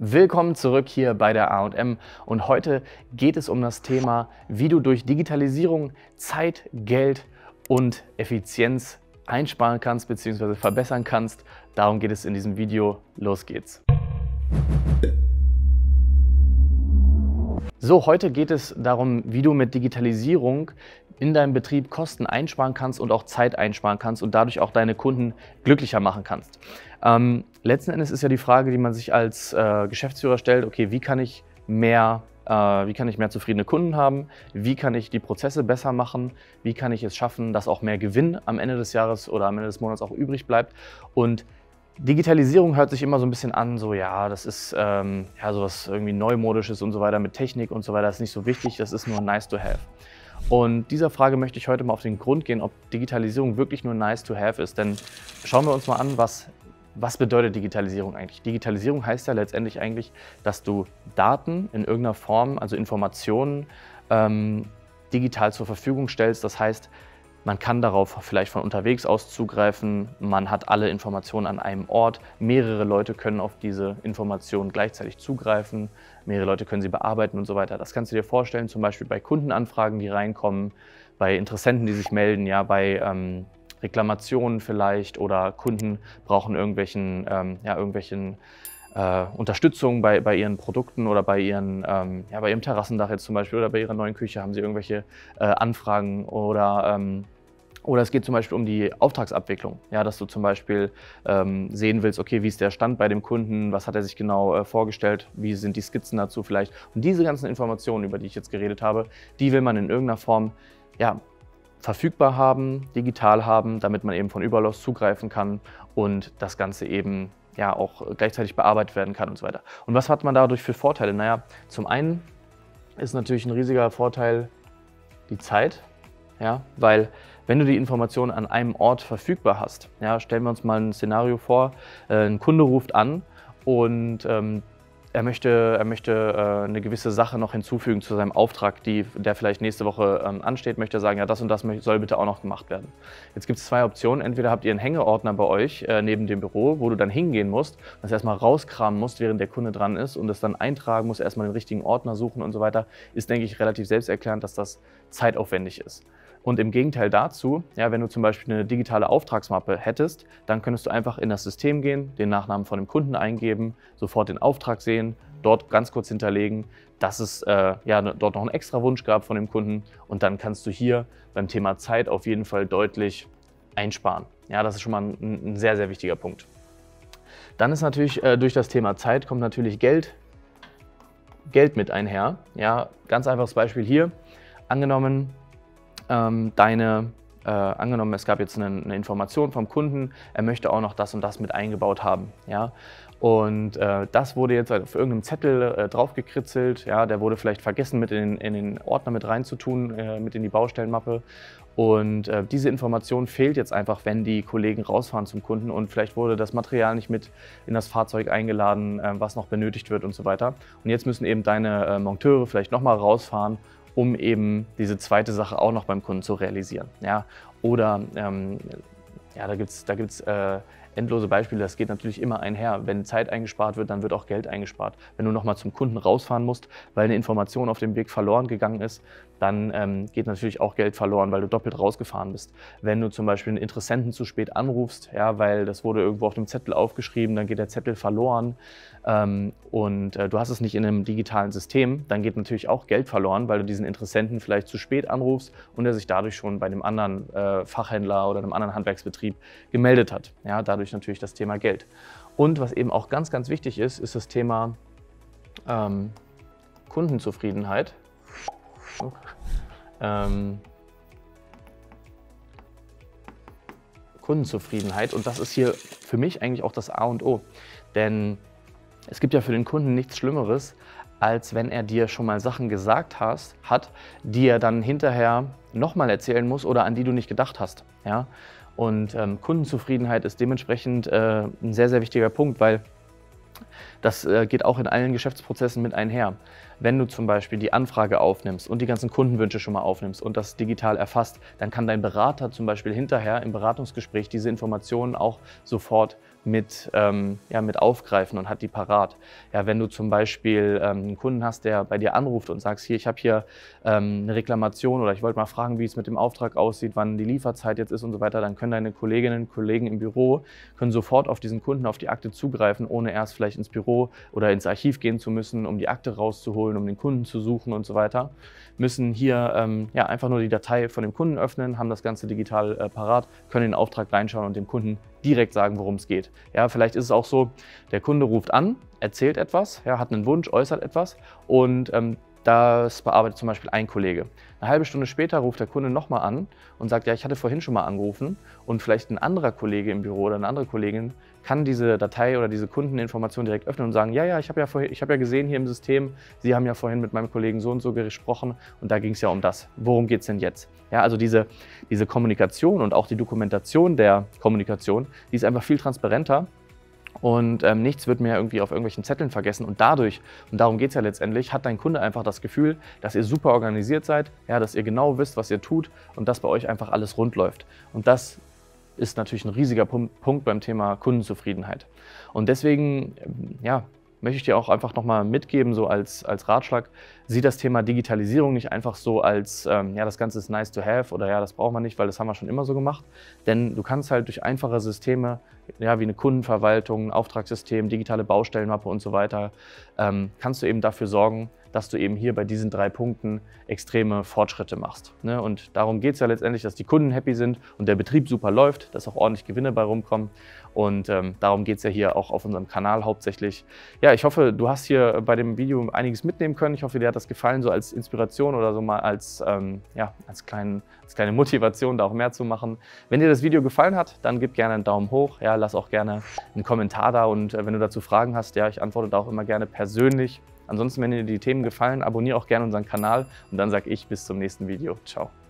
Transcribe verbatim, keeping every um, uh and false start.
Willkommen zurück hier bei der A und M und heute geht es um das Thema, wie du durch Digitalisierung Zeit, Geld und Effizienz einsparen kannst bzw. verbessern kannst. Darum geht es in diesem Video. Los geht's! So, heute geht es darum, wie du mit Digitalisierung in deinem Betrieb Kosten einsparen kannst und auch Zeit einsparen kannst und dadurch auch deine Kunden glücklicher machen kannst. Ähm, letzten Endes ist ja die Frage, die man sich als äh, Geschäftsführer stellt, okay, wie kann ich mehr, äh, wie kann ich mehr zufriedene Kunden haben, wie kann ich die Prozesse besser machen, wie kann ich es schaffen, dass auch mehr Gewinn am Ende des Jahres oder am Ende des Monats auch übrig bleibt. Und Digitalisierung hört sich immer so ein bisschen an, so ja, das ist ähm, ja sowas irgendwie Neumodisches und so weiter mit Technik und so weiter, das ist nicht so wichtig, das ist nur nice to have. Und dieser Frage möchte ich heute mal auf den Grund gehen, ob Digitalisierung wirklich nur nice to have ist. Denn schauen wir uns mal an, was, was bedeutet Digitalisierung eigentlich? Digitalisierung heißt ja letztendlich eigentlich, dass du Daten in irgendeiner Form, also Informationen, ähm, digital zur Verfügung stellst. Das heißt, man kann darauf vielleicht von unterwegs aus zugreifen, man hat alle Informationen an einem Ort, mehrere Leute können auf diese Informationen gleichzeitig zugreifen, mehrere Leute können sie bearbeiten und so weiter. Das kannst du dir vorstellen, zum Beispiel bei Kundenanfragen, die reinkommen, bei Interessenten, die sich melden, ja, bei ähm, Reklamationen vielleicht oder Kunden brauchen irgendwelchen, ähm, ja, irgendwelchen Äh, Unterstützung bei, bei ihren Produkten oder bei, ihren, ähm, ja, bei ihrem Terrassendach jetzt zum Beispiel oder bei ihrer neuen Küche haben sie irgendwelche äh, Anfragen oder, ähm, oder es geht zum Beispiel um die Auftragsabwicklung, ja, dass du zum Beispiel ähm, sehen willst, okay, wie ist der Stand bei dem Kunden, was hat er sich genau äh, vorgestellt, wie sind die Skizzen dazu vielleicht. Und diese ganzen Informationen, über die ich jetzt geredet habe, die will man in irgendeiner Form ja, verfügbar haben, digital haben, damit man eben von überall aus zugreifen kann und das Ganze eben ja auch gleichzeitig bearbeitet werden kann und so weiter. Und was hat man dadurch für Vorteile? Naja, zum einen ist natürlich ein riesiger Vorteil die Zeit, ja, weil wenn du die Informationen an einem Ort verfügbar hast, ja, stellen wir uns mal ein Szenario vor, äh, ein Kunde ruft an und ähm, Er möchte, er möchte äh, eine gewisse Sache noch hinzufügen zu seinem Auftrag, die, der vielleicht nächste Woche ähm, ansteht, möchte sagen, ja, das und das soll bitte auch noch gemacht werden. Jetzt gibt es zwei Optionen. Entweder habt ihr einen Hängeordner bei euch äh, neben dem Büro, wo du dann hingehen musst, das erstmal rauskramen musst, während der Kunde dran ist und das dann eintragen musst, erstmal den richtigen Ordner suchen und so weiter. Ist, denke ich, relativ selbsterklärend, dass das zeitaufwendig ist. Und im Gegenteil dazu, ja, wenn du zum Beispiel eine digitale Auftragsmappe hättest, dann könntest du einfach in das System gehen, den Nachnamen von dem Kunden eingeben, sofort den Auftrag sehen, dort ganz kurz hinterlegen, dass es äh, ja, dort noch einen extra Wunsch gab von dem Kunden und dann kannst du hier beim Thema Zeit auf jeden Fall deutlich einsparen. Ja, das ist schon mal ein, ein sehr, sehr wichtiger Punkt. Dann ist natürlich äh, durch das Thema Zeit kommt natürlich Geld, Geld mit einher. Ja, ganz einfaches Beispiel hier. Angenommen, Deine, äh, angenommen, es gab jetzt eine, eine Information vom Kunden, er möchte auch noch das und das mit eingebaut haben. Ja? Und äh, das wurde jetzt auf irgendeinem Zettel äh, draufgekritzelt, ja? Der wurde vielleicht vergessen, mit in, in den Ordner mit reinzutun, äh, mit in die Baustellenmappe. Und äh, diese Information fehlt jetzt einfach, wenn die Kollegen rausfahren zum Kunden und vielleicht wurde das Material nicht mit in das Fahrzeug eingeladen, äh, was noch benötigt wird und so weiter. Und jetzt müssen eben deine äh, Monteure vielleicht nochmal rausfahren, um eben diese zweite Sache auch noch beim Kunden zu realisieren. Ja? Oder ähm, ja, da gibt es da gibt's, äh, endlose Beispiele, das geht natürlich immer einher. Wenn Zeit eingespart wird, dann wird auch Geld eingespart. Wenn du nochmal zum Kunden rausfahren musst, weil eine Information auf dem Weg verloren gegangen ist, dann ähm, geht natürlich auch Geld verloren, weil du doppelt rausgefahren bist. Wenn du zum Beispiel einen Interessenten zu spät anrufst, ja, weil das wurde irgendwo auf dem Zettel aufgeschrieben, dann geht der Zettel verloren ähm, und äh, du hast es nicht in einem digitalen System, dann geht natürlich auch Geld verloren, weil du diesen Interessenten vielleicht zu spät anrufst und er sich dadurch schon bei einem anderen äh, Fachhändler oder einem anderen Handwerksbetrieb gemeldet hat. Ja, dadurch natürlich das Thema Geld. Und was eben auch ganz, ganz wichtig ist, ist das Thema ähm, Kundenzufriedenheit. Ähm, Kundenzufriedenheit und das ist hier für mich eigentlich auch das A und O, denn es gibt ja für den Kunden nichts Schlimmeres, als wenn er dir schon mal Sachen gesagt hast, hat, die er dann hinterher nochmal erzählen muss oder an die du nicht gedacht hast. Ja? Und ähm, Kundenzufriedenheit ist dementsprechend äh, ein sehr, sehr wichtiger Punkt, weil das äh, geht auch in allen Geschäftsprozessen mit einher. Wenn du zum Beispiel die Anfrage aufnimmst und die ganzen Kundenwünsche schon mal aufnimmst und das digital erfasst, dann kann dein Berater zum Beispiel hinterher im Beratungsgespräch diese Informationen auch sofort mit, ähm, ja, mit aufgreifen und hat die parat. Ja, wenn du zum Beispiel ähm, einen Kunden hast, der bei dir anruft und sagst, hier, ich habe hier ähm, eine Reklamation oder ich wollte mal fragen, wie es mit dem Auftrag aussieht, wann die Lieferzeit jetzt ist und so weiter, dann können deine Kolleginnen und Kollegen im Büro können sofort auf diesen Kunden, auf die Akte zugreifen, ohne erst vielleicht ins Büro oder ins Archiv gehen zu müssen, um die Akte rauszuholen, um den Kunden zu suchen und so weiter. Müssen hier ähm, ja, einfach nur die Datei von dem Kunden öffnen, haben das Ganze digital äh, parat, können in den Auftrag reinschauen und dem Kunden direkt sagen, worum es geht. Ja, vielleicht ist es auch so, der Kunde ruft an, erzählt etwas, ja, hat einen Wunsch, äußert etwas und ähm, das bearbeitet zum Beispiel ein Kollege. Eine halbe Stunde später ruft der Kunde nochmal an und sagt, ja, ich hatte vorhin schon mal angerufen und vielleicht ein anderer Kollege im Büro oder eine andere Kollegin kann diese Datei oder diese Kundeninformation direkt öffnen und sagen, ja, ja, ich habe ja, vorhin, ich habe ja gesehen hier im System, Sie haben ja vorhin mit meinem Kollegen so und so gesprochen und da ging es ja um das. Worum geht es denn jetzt? Ja, also diese, diese Kommunikation und auch die Dokumentation der Kommunikation, die ist einfach viel transparenter. Und ähm, nichts wird mehr irgendwie auf irgendwelchen Zetteln vergessen und dadurch, und darum geht es ja letztendlich, hat dein Kunde einfach das Gefühl, dass ihr super organisiert seid, ja, dass ihr genau wisst, was ihr tut und dass bei euch einfach alles rund läuft. Und das ist natürlich ein riesiger Punkt beim Thema Kundenzufriedenheit. Und deswegen, ja, möchte ich dir auch einfach nochmal mitgeben, so als, als Ratschlag, sieh das Thema Digitalisierung nicht einfach so als, ähm, ja, das Ganze ist nice to have oder ja, das braucht man nicht, weil das haben wir schon immer so gemacht. Denn du kannst halt durch einfache Systeme, ja, wie eine Kundenverwaltung, ein Auftragssystem, digitale Baustellenmappe und so weiter, ähm, kannst du eben dafür sorgen, dass du eben hier bei diesen drei Punkten extreme Fortschritte machst. Ne? Und darum geht es ja letztendlich, dass die Kunden happy sind und der Betrieb super läuft, dass auch ordentlich Gewinne bei rumkommen. Und ähm, darum geht es ja hier auch auf unserem Kanal hauptsächlich. Ja, ich hoffe, du hast hier bei dem Video einiges mitnehmen können. Ich hoffe, dir hat das gefallen, so als Inspiration oder so mal als, ähm, ja, als, kleinen, als kleine Motivation, da auch mehr zu machen. Wenn dir das Video gefallen hat, dann gib gerne einen Daumen hoch. Ja, lass auch gerne einen Kommentar da und äh, wenn du dazu Fragen hast, ja, ich antworte da auch immer gerne persönlich. Ansonsten, wenn dir die Themen gefallen, abonniere auch gerne unseren Kanal und dann sage ich bis zum nächsten Video. Ciao.